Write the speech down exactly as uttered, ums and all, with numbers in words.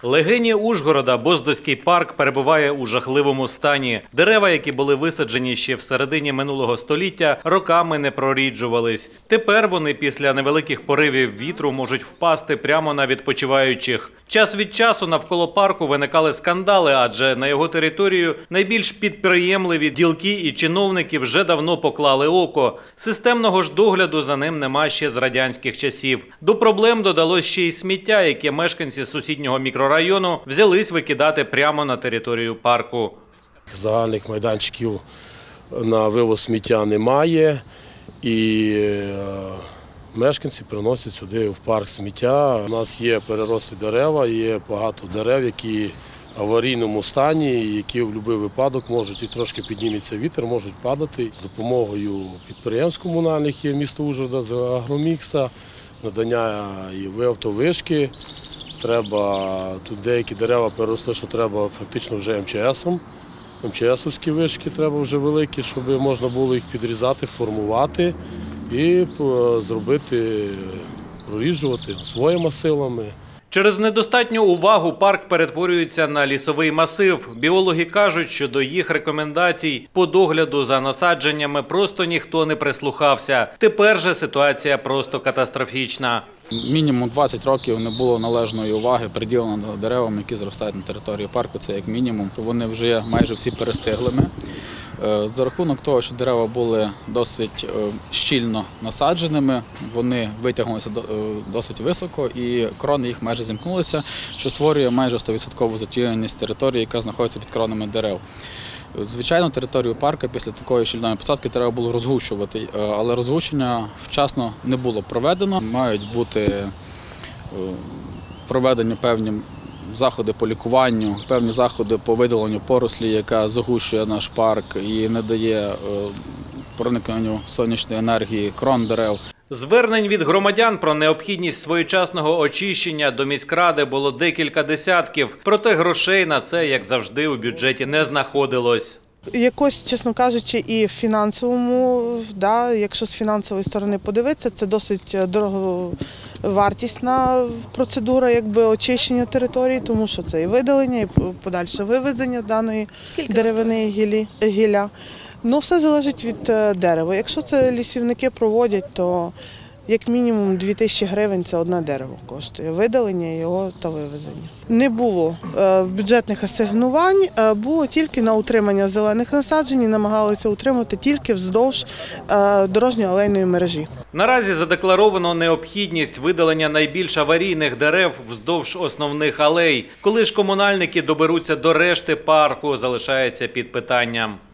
Легені Ужгорода Боздоський парк перебуває у жахливому стані. Дерева, які були висаджені ще в середині минулого століття, роками не проріджувались. Тепер вони після невеликих поривів вітру можуть впасти прямо на відпочиваючих. Час від часу навколо парку виникали скандали, адже на його територію найбільш підприємливі ділки і чиновники вже давно поклали око. Системного ж догляду за ним нема ще з радянських часів. До проблем додалось ще й сміття, яке мешканці сусіднього мікрорайону взялись викидати прямо на територію парку. Загальних майданчиків на вивоз сміття немає і мешканці приносять сюди в парк сміття. У нас є перерослі дерева, є багато дерев, які в аварійному стані, які в будь-який випадок можуть, і трошки підніметься вітер, можуть падати. З допомогою підприємств комунальних є місто Ужгорода, з Агромікса, надання і автовишки. Треба, тут деякі дерева переросли, що треба фактично вже ем че есом. ем че есовські вишки треба вже великі, щоб можна було їх підрізати, формувати і зробити, проріджувати своїми силами. Через недостатню увагу парк перетворюється на лісовий масив. Біологи кажуть, що до їх рекомендацій по догляду за насадженнями просто ніхто не прислухався. Тепер же ситуація просто катастрофічна. Мінімум двадцять років не було належної уваги приділено деревам, які зростають на території парку. Це як мінімум. Вони вже майже всі перестиглими. За рахунок того, що дерева були досить щільно насадженими, вони витягнулися досить високо і крони їх майже зімкнулися, що створює майже сто відсотків затіяність території, яка знаходиться під кронами дерев. Звичайно, територію парку після такої щільної посадки треба було розгущувати, але розгущення вчасно не було проведено. Мають бути проведені певні заходи по лікуванню, певні заходи по видаленню порослі, яка загущує наш парк і не дає проникненню сонячної енергії крон дерев. Звернень від громадян про необхідність своєчасного очищення до міськради було декілька десятків, проте грошей на це, як завжди, у бюджеті не знаходилось. Якось, чесно кажучи, і в фінансовому, да, якщо з фінансової сторони подивитися, це досить дороговартісна процедура якби, очищення території, тому що це і видалення, і подальше вивезення даної Скільки? деревини і гілля. Ну, все залежить від дерева. Якщо це лісівники проводять, то як мінімум дві тисячі гривень – це одне дерево коштує, видалення його та вивезення. Не було бюджетних асигнувань, було тільки на утримання зелених насаджень, намагалися утримати тільки вздовж дорожньо-алейної мережі. Наразі задекларовано необхідність видалення найбільш аварійних дерев вздовж основних алей. Коли ж комунальники доберуться до решти парку, залишається під питанням.